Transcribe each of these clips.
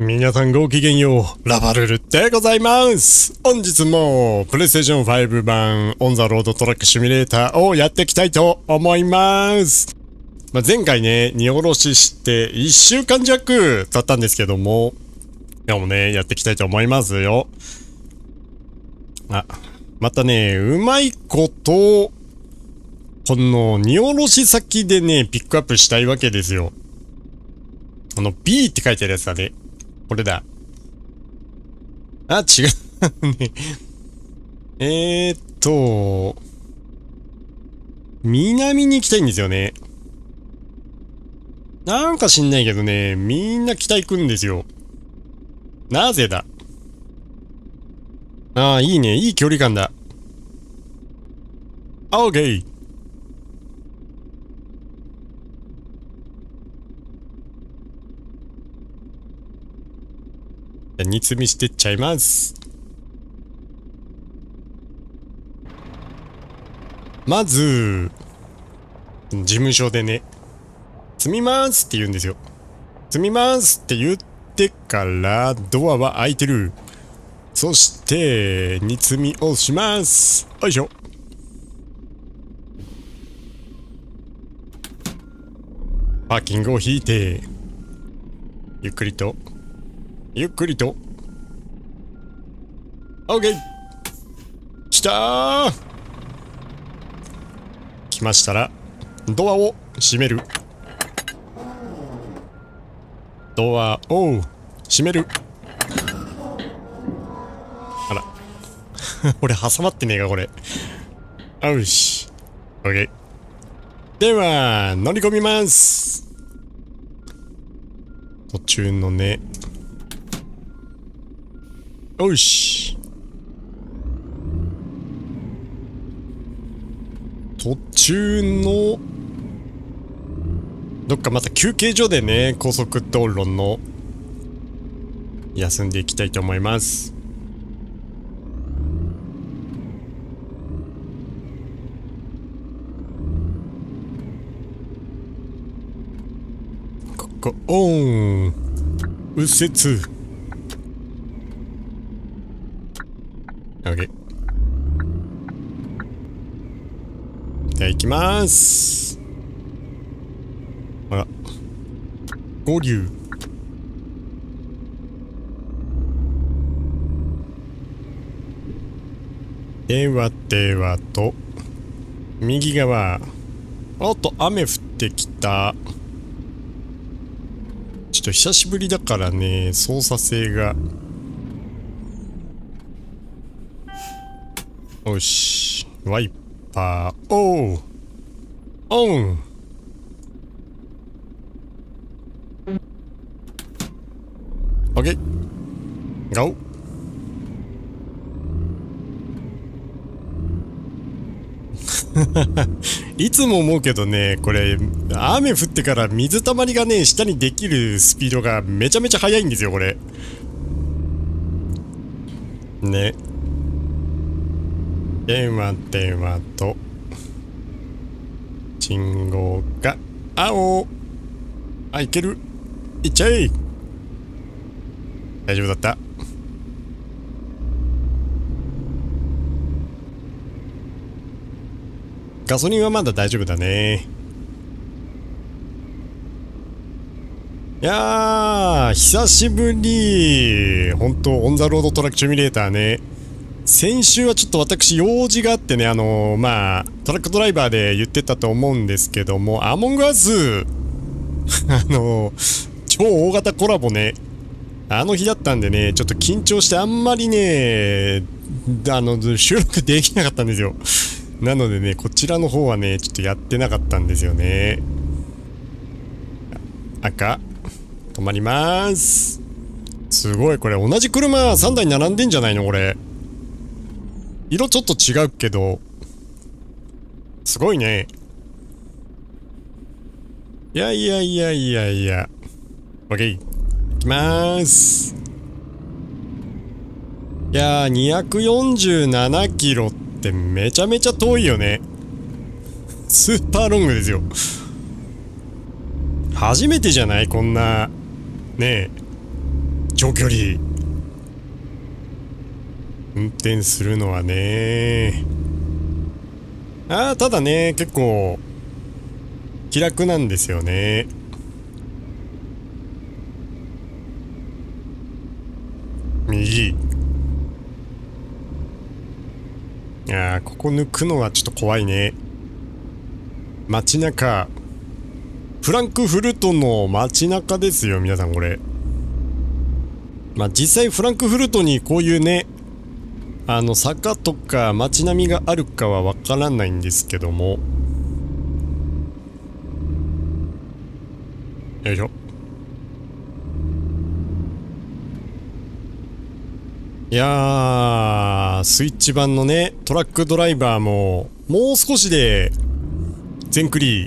皆さんごきげんよう、ラバルルでございます。本日も、プレイステーション5版、オンザロードトラックシミュレーターをやっていきたいと思います。前回ね、荷下ろしして1週間弱経ったんですけども、今日もね、やっていきたいと思いますよ。またね、うまいこと、この荷下ろし先でね、ピックアップしたいわけですよ。B って書いてあるやつだね。これだ。違うね。南に行きたいんですよね。なんか知んないけどね、みんな北行くんですよ。なぜだ。いいね。いい距離感だ。オーケー。煮詰みしてっちゃいます。まず、事務所でね、積みますって言うんですよ。積みますって言ってから、ドアは開いてる。そして、煮詰みをします。よいしょ。パーキングを引いて、ゆっくりと、ゆっくりと。オッケー。来たー。来ましたら、ドアを閉める。ドアを閉める。あら。俺挟まってねえか、これ。よし。オッケー。では、乗り込みます。途中のね。よし。途中の、どっかまた休憩所でね、高速道路の、休んでいきたいと思います。ここ、オン。右折。OK。じゃあ行きまーす。ほら。合流。ではと、右側。おっと、雨降ってきた。ちょっと久しぶりだからね、操作性が。よし。ワイパー、オン。オッケー。ゴー。いつも思うけどね、これ、雨降ってから水たまりがね、下にできるスピードがめちゃめちゃ速いんですよ、これ。ね。ではと、信号が青。いける。いっちゃえ。大丈夫だった。ガソリンはまだ大丈夫だね。いやー、久しぶり。ほんと、オンザロードトラックシミュレーターね。先週はちょっと私用事があってね、トラックドライバーで言ってたと思うんですけども、アモングアス超大型コラボね、あの日だったんでね、ちょっと緊張してあんまりね、収録できなかったんですよ。なのでね、こちらの方はね、ちょっとやってなかったんですよね。赤、止まりまーす。すごい、これ同じ車3台並んでんじゃないのこれ。色ちょっと違うけど、すごいね。いや。オッケー。行きまーす。いやー、247キロってめちゃめちゃ遠いよね。スーパーロングですよ。初めてじゃないこんな、ねえ。 長距離運転するのはね。ただね、結構気楽なんですよね。右。ここ抜くのはちょっと怖いね。街中。フランクフルトの街中ですよ、皆さんこれ。まあ実際フランクフルトにこういうね、坂とか街並みがあるかはわからないんですけども。よいしょ。いやー、スイッチ版のね、トラックドライバーも、もう少しで、全クリ。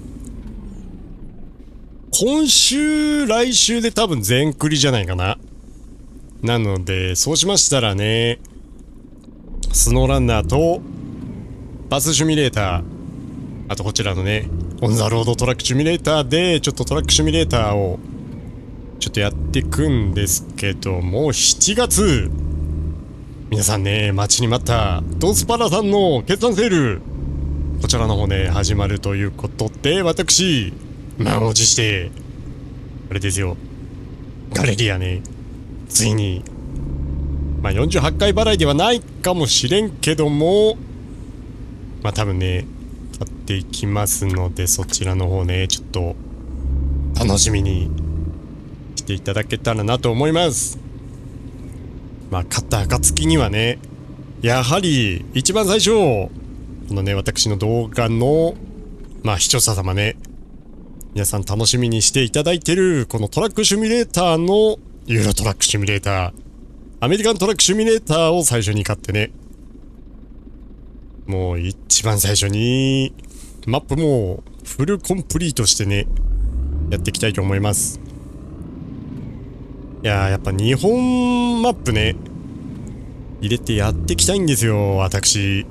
今週、来週で多分全クリじゃないかな。なので、そうしましたらね、スノーランナーと、バスシミュレーター、あとこちらのね、オンザロードトラックシミュレーターで、ちょっとトラックシミュレーターを、ちょっとやっていくんですけども、7月、皆さんね、待ちに待った、ドンスパラさんの決算セール、こちらの方ね、始まるということで、私、満を持して、あれですよ、ガレリアね、ついに、まあ48回払いではないかもしれんけども、まあ多分ね、買っていきますので、そちらの方ね、ちょっと、楽しみにしていただけたらなと思います。まあ、買った暁にはね、やはり、一番最初、このね、私の動画の、まあ、視聴者様ね、皆さん楽しみにしていただいてる、このトラックシミュレーターの、ユーロトラックシミュレーター、アメリカントラックシミュレーターを最初に買ってね、もう一番最初に、マップもフルコンプリートしてね、やっていきたいと思います。いやー、やっぱ日本マップね、入れてやっていきたいんですよ、私。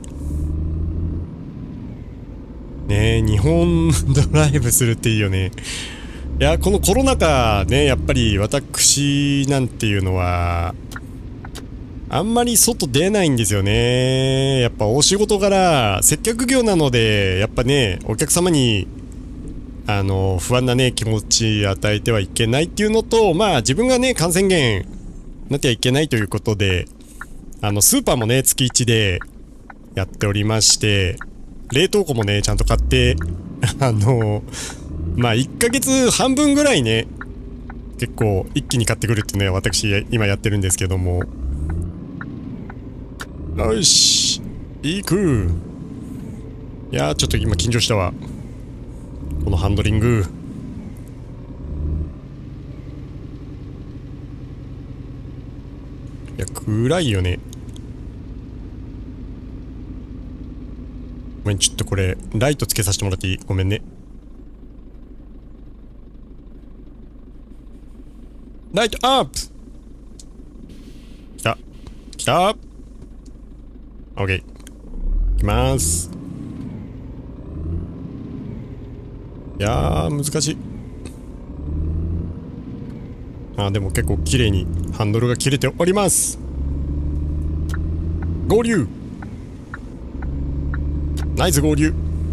ねえ、日本ドライブするっていいよね。いや、このコロナ禍ね、やっぱり私なんていうのは、あんまり外出ないんですよね。やっぱお仕事柄、接客業なので、やっぱね、お客様に、不安なね、気持ち与えてはいけないっていうのと、まあ自分がね、感染源なってはいけないということで、スーパーもね、月1でやっておりまして、冷凍庫もね、ちゃんと買って、まあ1ヶ月半分ぐらいね、結構一気に買ってくるっていうのは私今やってるんですけども。よし、行く。いやー、ちょっと今緊張したわ。このハンドリング。いや、暗いよね。ごめん、ちょっとこれ、ライトつけさせてもらっていい？ごめんね。ライトアップ！来た。来た！オッケー。いきまーす。いやー、難しい。でも結構綺麗にハンドルが切れております。合流！ナイス合流！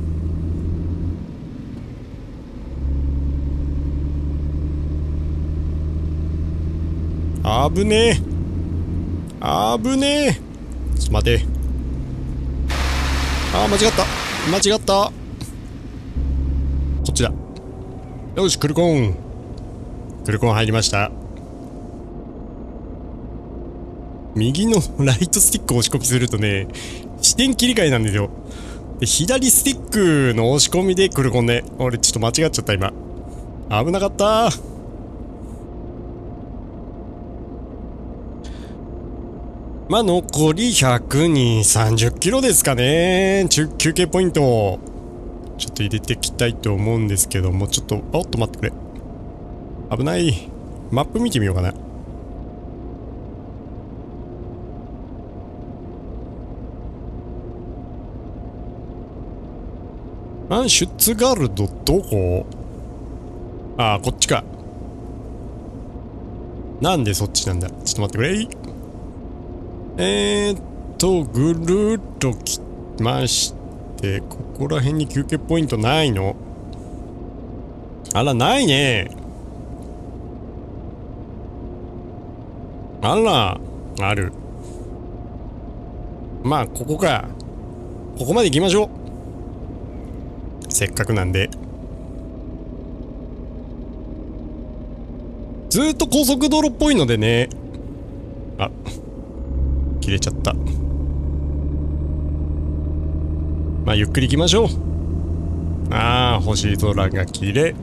あぶねえ！あぶねえ！ちょっと待て。間違った！間違った！こっちだ。よし、クルコン。クルコン入りました。右のライトスティックを押し込みするとね、視点切り替えなんですよ。で、左スティックの押し込みでクルコンね。俺ちょっと間違っちゃった今。危なかったー。まあ、残り100に30キロですかね。休憩ポイント。ちょっと入れていきたいと思うんですけども、ちょっと、おっと待ってくれ。危ない。マップ見てみようかな。シュッツガルドどこ？こっちか。 なんでそっちなんだ。ちょっと待ってくれ。ぐるっと来まして、ここら辺に休憩ポイントないの？あら、ないね。あら、ある。まあ、ここか。ここまで行きましょう。せっかくなんで。ずーっと高速道路っぽいのでね。あ、切れちゃった。まあ、ゆっくり行きましょう。ああ、星空が綺麗。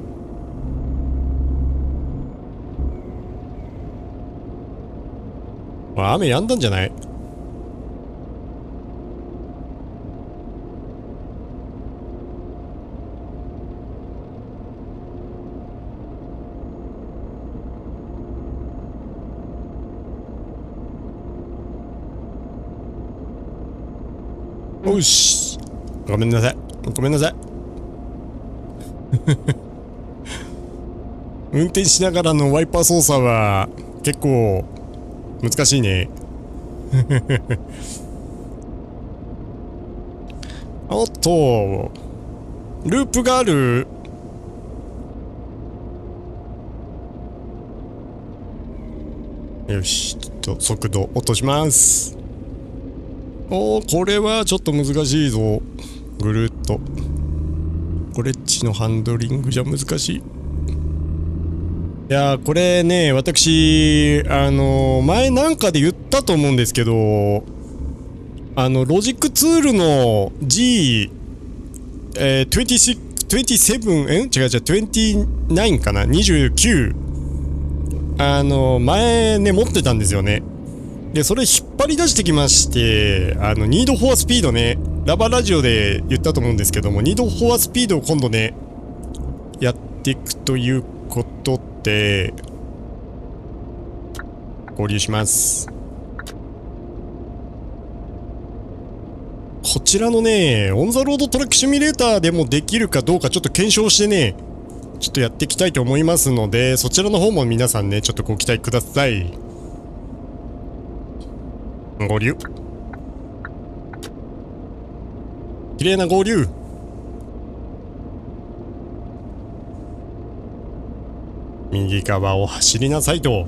雨止んだんじゃない？おし。ごめんなさい。ごめんなさい。運転しながらのワイパー操作は結構難しいね。おっと、ループがある。よし、ちょっと速度落とします。おー、これはちょっと難しいぞ。ぐるっと。これっちのハンドリングじゃ難しい。いやー、これね、私、前なんかで言ったと思うんですけど、ロジックツールの G、26、27、違う違う、29かな ?29。前ね、持ってたんですよね。で、それ引っ張り出してきまして、ニードフォアスピードね、ラバラジオで言ったと思うんですけども、ニードフォアスピードを今度ね、やっていくということで、合流します。こちらのね、オンザロードトラックシミュレーターでもできるかどうかちょっと検証してね、ちょっとやっていきたいと思いますので、そちらの方も皆さんね、ちょっとご期待ください。合流。綺麗な合流。右側を走りなさいと。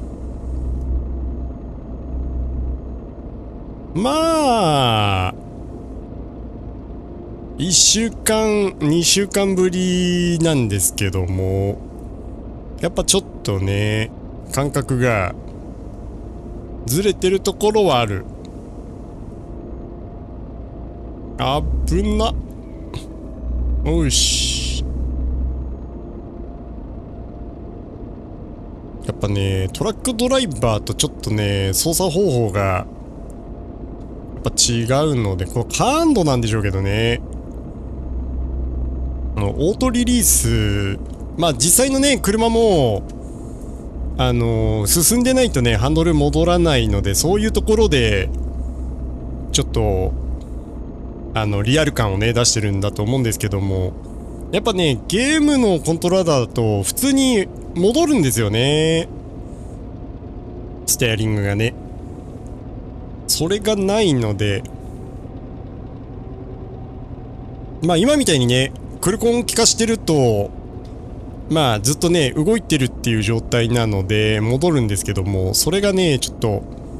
まあ、1週間、2週間ぶりなんですけども、やっぱちょっとね、感覚がずれてるところはある。危な。おいし。やっぱね、トラックドライバーとちょっとね、操作方法がやっぱ違うので、この感度なんでしょうけどね。オートリリース、まあ実際のね、車も、進んでないとね、ハンドル戻らないので、そういうところで、ちょっと、リアル感をね、出してるんだと思うんですけども、やっぱね、ゲームのコントローラーだと、普通に戻るんですよね。ステアリングがね。それがないので、まあ今みたいにね、クルコン効かしてると、まあずっとね、動いてるっていう状態なので、戻るんですけども、それがね、ちょっと、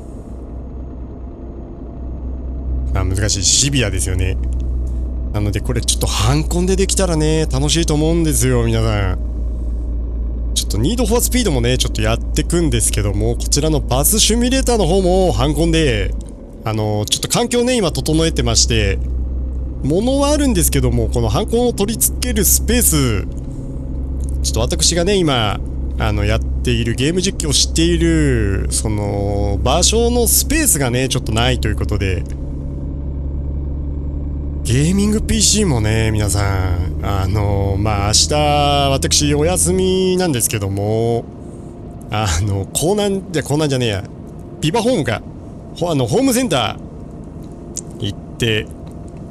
まあ難しい、シビアですよね。なのでこれちょっとハンコンでできたらね、楽しいと思うんですよ、皆さん。ちょっとニードフォアスピードもね、ちょっとやってくんですけども、こちらのバスシミュレーターの方もハンコンで、ちょっと環境ね、今整えてまして、物はあるんですけども、このハンコンを取り付けるスペース、ちょっと私がね、今、やっているゲーム実況をしている、その、場所のスペースがね、ちょっとないということで、ゲーミング PC もね、皆さん、まあ、明日、私、お休みなんですけども、江南じゃねえや、ビバホームか、ホームセンター行って、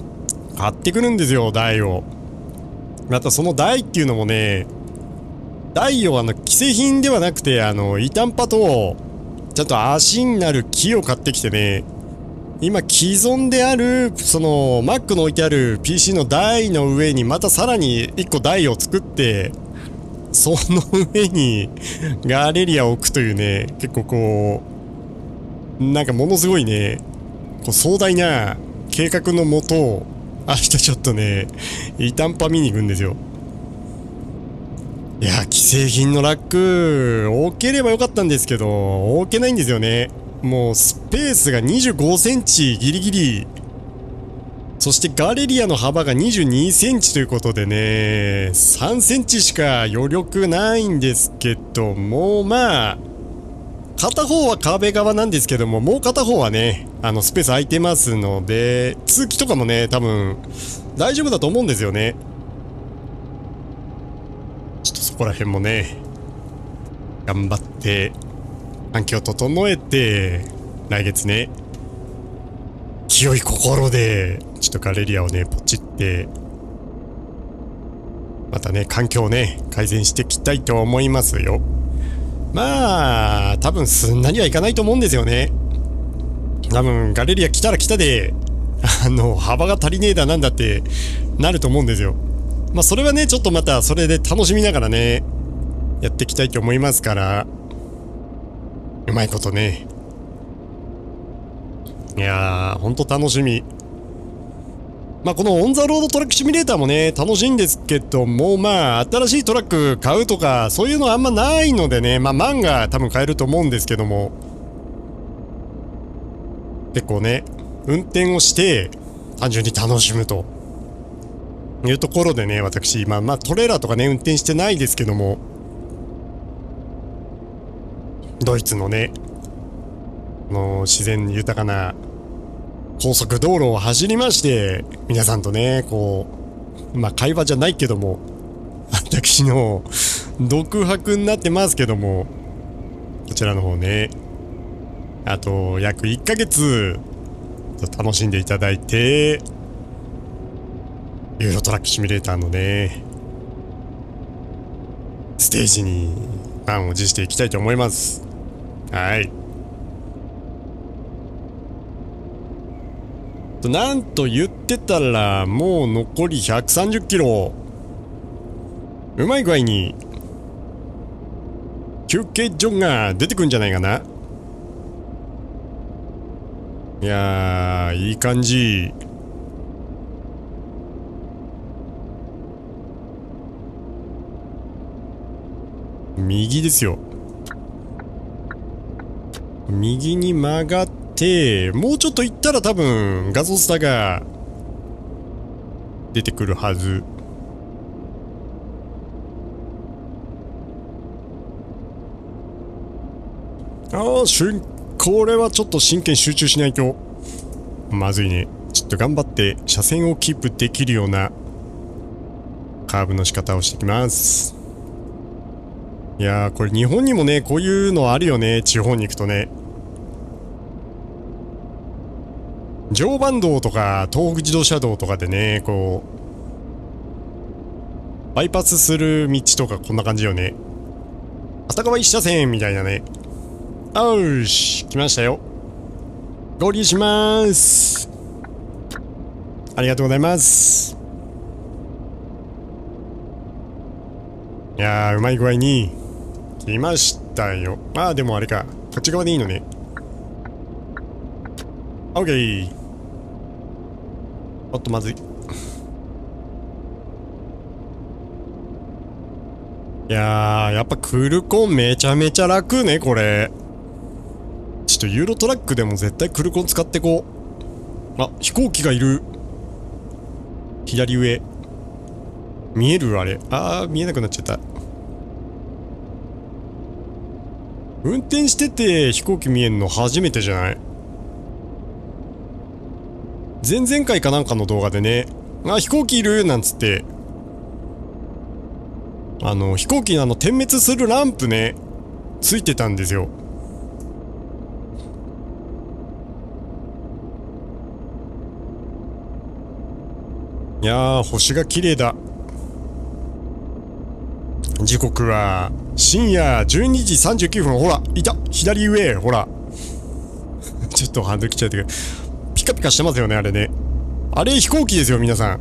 買ってくるんですよ、台を。またその台っていうのもね、 台を既製品ではなくて、イタンパと、ちゃんと足になる木を買ってきてね、今既存である、Mac の置いてある PC の台の上にまたさらに1個台を作って、その上にガレリアを置くというね、結構こう、なんかものすごいね、こう壮大な計画のもと、明日ちょっとね、イタンパ見に行くんですよ。いや、既製品のラック、置ければよかったんですけど、置けないんですよね。もうスペースが25センチギリギリ。そしてガレリアの幅が22センチということでね、3センチしか余力ないんですけども、まあ、片方は壁側なんですけども、もう片方はね、スペース空いてますので、通気とかもね、多分、大丈夫だと思うんですよね。ちょっとそこら辺もね、頑張って、環境整えて、来月ね、清い心で、ちょっとガレリアをね、ポチって、またね、環境をね、改善していきたいと思いますよ。まあ、多分すんなりはいかないと思うんですよね。多分、ガレリア来たら来たで、幅が足りねえだなんだってなると思うんですよ。まあ、それはね、ちょっとまたそれで楽しみながらね、やっていきたいと思いますから、うまいことね。いやー、ほんと楽しみ。まあ、このオンザロードトラックシミュレーターもね、楽しいんですけども、まあ、新しいトラック買うとか、そういうのはあんまないのでね、まあ、漫画多分買えると思うんですけども、結構ね、運転をして、単純に楽しむというところでね、私、今、まあ、トレーラーとかね、運転してないですけども、ドイツのね、自然豊かな高速道路を走りまして、皆さんとね、こう、まあ、会話じゃないけども、私の独白になってますけども、こちらの方ね、あと、約1ヶ月、楽しんでいただいて、ユーロトラックシミュレーターのね、ステージに満を持していきたいと思います。はい。なんと言ってたら、もう残り130キロ。うまい具合に、休憩所が出てくんじゃないかな。いやー、いい感じ。右ですよ。右に曲がって、もうちょっと行ったら多分ガソスタが出てくるはず。これはちょっと真剣集中しないとまずいね。ちょっと頑張って車線をキープできるようなカーブの仕方をしていきます。いやー、これ日本にもね、こういうのあるよね。地方に行くとね。常磐道とか東北自動車道とかでね、こうバイパスする道とかこんな感じよね。片側一車線みたいなね。よし、来ましたよ。合流しまーす。ありがとうございます。いやー、うまい具合に来ましたよ。あー、でもあれか、こっち側でいいのね。オッケー。おっとまずい。いやー、やっぱクルコンめちゃめちゃ楽ね、これ。ちょっとユーロトラックでも絶対クルコン使ってこう。あ、飛行機がいる。左上。見えるあれ。見えなくなっちゃった。運転してて飛行機見えんの初めてじゃない？前々回かなんかの動画でね、飛行機いるなんつって、飛行機の点滅するランプね、ついてたんですよ。いやー、星が綺麗だ。 時刻は深夜12時39分。ほら、いた。左上、ほら。ちょっとハンド来ちゃったけど、ピカピカしてますよね、あれね。あれ飛行機ですよ、皆さん。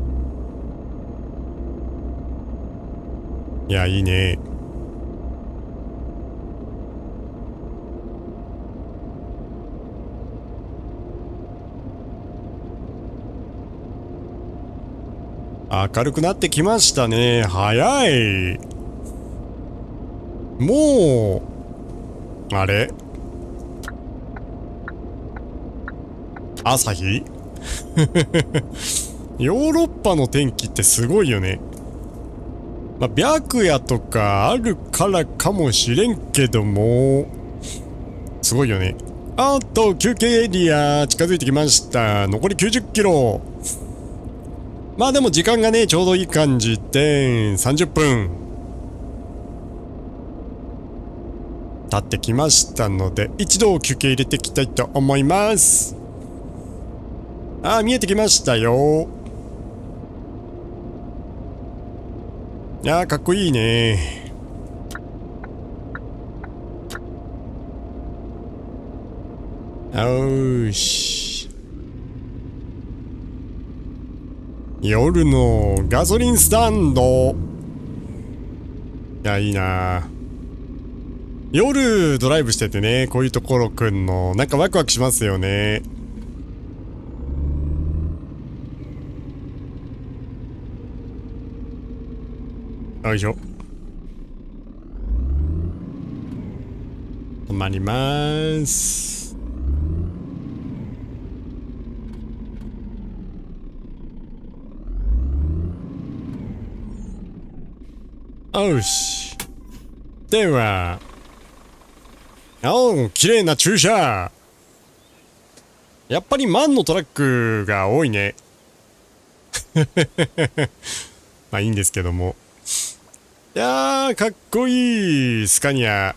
いや、いいね。明るくなってきましたね。早い。もう、あれ朝日ヨーロッパの天気ってすごいよね。まあ、白夜とかあるからかもしれんけども、すごいよね。あと、休憩エリア近づいてきました。残り90キロ。まあでも時間がね、ちょうどいい感じで、30分。経ってきましたので、一度休憩入れていきたいと思います。ああ、見えてきましたよ。いやー、かっこいいね。よーし。夜のガソリンスタンド。いや、いいな。夜ドライブしててね、こういうところ来んの、なんかワクワクしますよね。よいしょ。止まりまーす。よし。では、綺麗な駐車。やっぱりマンのトラックが多いね。まあいいんですけども。いやー、かっこいいスカニア。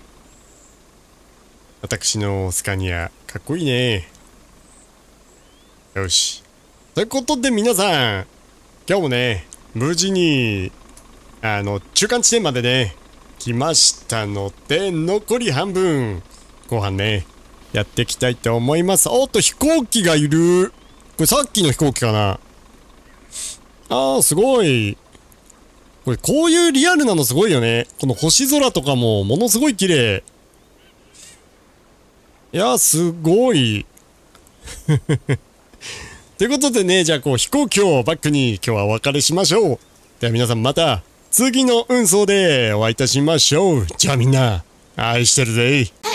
私のスカニア、かっこいいね。よし。ということで皆さん、今日もね、無事に、中間地点までね、来ましたので、残り半分、後半ね、やっていきたいと思います。おっと、飛行機がいる。これさっきの飛行機かな。あー、すごい。これ、こういうリアルなのすごいよね。この星空とかも、ものすごい綺麗。いやー、すごい。ということでね、じゃあこう飛行機をバックに今日はお別れしましょう。では皆さんまた次の運送でお会いいたしましょう。じゃあみんな、愛してるぜ。